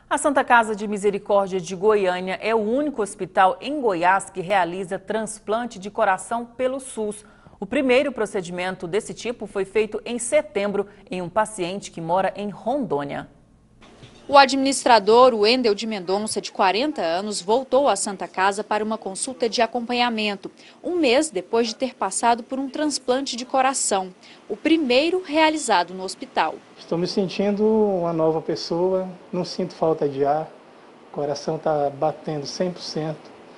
A Santa Casa de Misericórdia de Goiânia é o único hospital em Goiás que realiza transplante de coração pelo SUS. O primeiro procedimento desse tipo foi feito em setembro em um paciente que mora em Rondônia. O administrador Wendel de Mendonça, de 40 anos, voltou à Santa Casa para uma consulta de acompanhamento, um mês depois de ter passado por um transplante de coração, o primeiro realizado no hospital. Estou me sentindo uma nova pessoa, não sinto falta de ar, o coração está batendo 100%.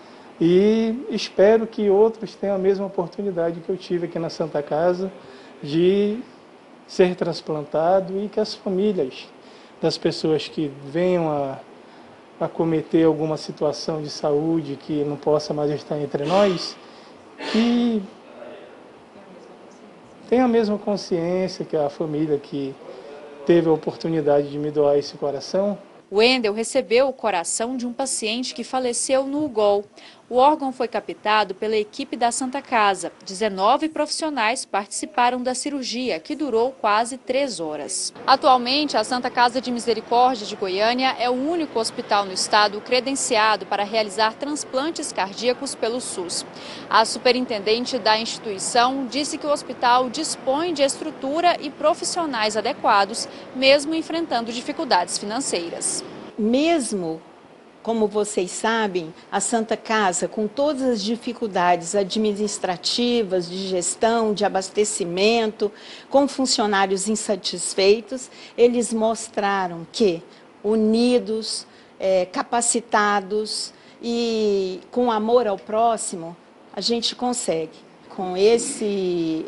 E espero que outros tenham a mesma oportunidade que eu tive aqui na Santa Casa de ser transplantado e que as famílias das pessoas que venham a cometer alguma situação de saúde que não possa mais estar entre nós, que tenham a mesma consciência que a família que teve a oportunidade de me doar esse coração. Wendel recebeu o coração de um paciente que faleceu no UGOL. O órgão foi captado pela equipe da Santa Casa. 19 profissionais participaram da cirurgia, que durou quase 3 horas. Atualmente, a Santa Casa de Misericórdia de Goiânia é o único hospital no estado credenciado para realizar transplantes cardíacos pelo SUS. A superintendente da instituição disse que o hospital dispõe de estrutura e profissionais adequados, mesmo enfrentando dificuldades financeiras. Mesmo, como vocês sabem, a Santa Casa, com todas as dificuldades administrativas, de gestão, de abastecimento, com funcionários insatisfeitos, eles mostraram que, unidos, capacitados e com amor ao próximo, a gente consegue. Com esse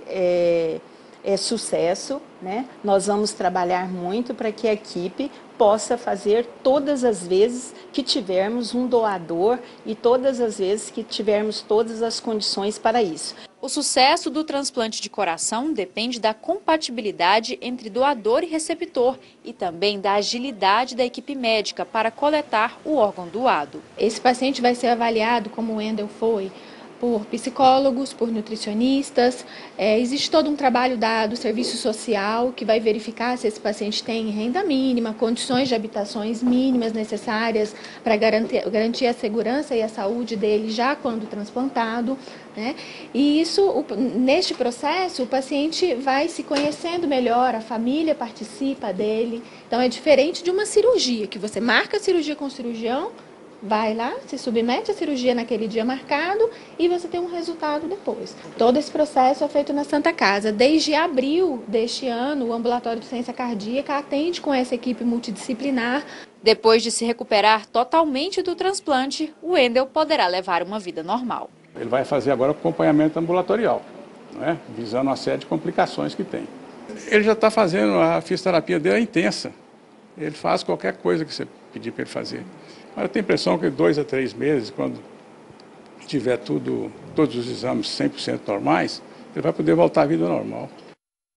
sucesso, né? Nós vamos trabalhar muito para que a equipe possa fazer todas as vezes que tivermos um doador e todas as vezes que tivermos todas as condições para isso. O sucesso do transplante de coração depende da compatibilidade entre doador e receptor e também da agilidade da equipe médica para coletar o órgão doado. Esse paciente vai ser avaliado, como o Wendel foi, por psicólogos, por nutricionistas. Existe todo um trabalho do serviço social que vai verificar se esse paciente tem renda mínima, condições de habitações mínimas necessárias para garantir a segurança e a saúde dele já quando transplantado, né? E isso, neste processo, o paciente vai se conhecendo melhor, a família participa dele. Então é diferente de uma cirurgia, que você marca a cirurgia com o cirurgião, vai lá, se submete à cirurgia naquele dia marcado e você tem um resultado depois. Todo esse processo é feito na Santa Casa. Desde abril deste ano, o Ambulatório de Ciência Cardíaca atende com essa equipe multidisciplinar. Depois de se recuperar totalmente do transplante, o Wendel poderá levar uma vida normal. Ele vai fazer agora o acompanhamento ambulatorial, né? Visando uma série de complicações que tem. Ele já está fazendo, a fisioterapia dele é intensa. Ele faz qualquer coisa que você pedir para ele fazer. Mas eu tenho a impressão que 2 a 3 meses, quando tiver todos os exames 100% normais, ele vai poder voltar à vida normal.